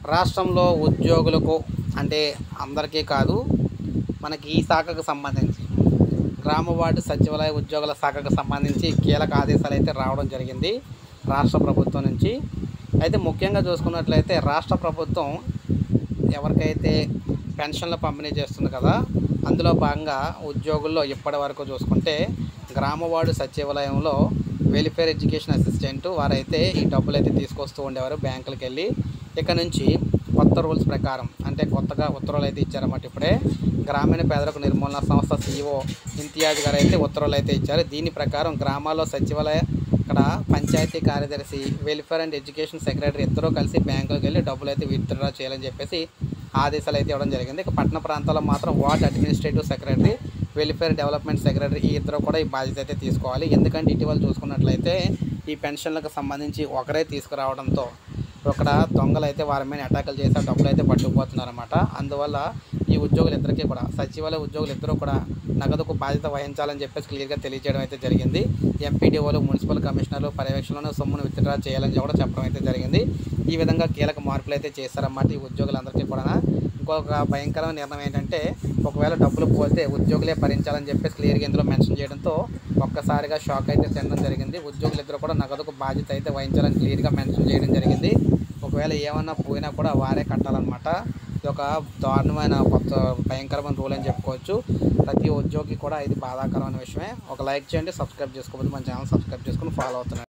రాష్ట్రంలో ఉద్యోగులకు అంటే అందరికీ కాదు, మనకి ఈ శాఖకు సంబంధించి గ్రామ వార్డు సచివాలయ ఉద్యోగుల శాఖకు సంబంధించి కీలక ఆదేశాలు అయితే రావడం జరిగింది రాష్ట్ర ప్రభుత్వం నుంచి. అయితే ముఖ్యంగా చూసుకున్నట్లయితే రాష్ట్ర ప్రభుత్వం ఎవరికైతే పెన్షన్లు పంపిణీ చేస్తుంది కదా, అందులో భాగంగా ఉద్యోగుల్లో ఇప్పటి వరకు చూసుకుంటే గ్రామ వార్డు సచివాలయంలో వెల్ఫేర్ ఎడ్యుకేషన్ అసిస్టెంట్ వారైతే ఈ డబ్బులు అయితే తీసుకొస్తూ ఉండేవారు బ్యాంకులకు వెళ్ళి. ఇక నుంచి కొత్త రూల్స్ ప్రకారం అంటే కొత్తగా ఉత్తర్వులు అయితే ఇచ్చారన్నమాట. ఇప్పుడే గ్రామీణ పేదరిక నిర్మూలన సంస్థ CEO ఇంతియాజ్ గారు అయితే ఉత్తర్వులు అయితే ఇచ్చారు. దీని ప్రకారం గ్రామాల్లో సచివాలయ ఇక్కడ పంచాయతీ కార్యదర్శి వెల్ఫేర్ అండ్ ఎడ్యుకేషన్ సెక్రటరీ ఇద్దరూ కలిసి బ్యాంకులకు వెళ్ళి డబ్బులు అయితే విత్డ్రా చేయాలని చెప్పేసి ఆదేశాలు అయితే ఇవ్వడం జరిగింది. ఇక పట్టణ ప్రాంతాల్లో మాత్రం ward administrative secretary welfare development secretary ఈ ఇద్దరు కూడా ఈ బాధ్యత అయితే తీసుకోవాలి. ఎందుకంటే ఇటీవల చూసుకున్నట్లయితే ఈ పెన్షన్లకు సంబంధించి ఒకరే తీసుకురావడంతో ఇక్కడ దొంగలు అయితే వారి మీద అటాకులు చేసి డబ్బులు అయితే పట్టుకుపోతున్నారన్నమాట. అందువల్ల ఈ ఉద్యోగులు ఇద్దరికీ కూడా సచివాలయ ఉద్యోగులు ఇద్దరూ కూడా నగదుకు బాధ్యత వహించాలని చెప్పేసి క్లియర్గా తెలియజేయడం అయితే జరిగింది. ఎంపీడీఓలు మున్సిపల్ కమిషనర్లు పర్యవేక్షణలోనే సొమ్మును విత్డ్రా చేయాలని కూడా చెప్పడం అయితే జరిగింది. ఈ విధంగా కీలక మార్పులు అయితే చేశారన్నమాట ఈ ఉద్యోగులందరికీ కూడా. ఇంకొక భయంకరమైన నిర్ణయం ఏంటంటే ఒకవేళ డబ్బులు పోతే ఉద్యోగులే భరించాలని చెప్పేసి క్లియర్గా ఇందులో మెన్షన్ చేయడంతో ఒక్కసారిగా షాక్ అయితే తినడం జరిగింది. ఉద్యోగులు ఇద్దరు కూడా నగదుకు బాధ్యత అయితే వహించాలని క్లియర్గా మెన్షన్ చేయడం జరిగింది. ఒకవేళ ఏమన్నా పోయినా కూడా వారే కట్టాలన్నమాట. ఇది ఒక దారుణమైన కొత్త భయంకరమైన రూల్ అని చెప్పుకోవచ్చు. ప్రతి ఉద్యోగి కూడా ఇది బాధాకరమైన విషయమే. ఒక లైక్ చేయండి, సబ్స్క్రైబ్ చేసుకోకపోతే మన ఛానల్ సబ్స్క్రైబ్ చేసుకుని ఫాలో అవుతున్నాను.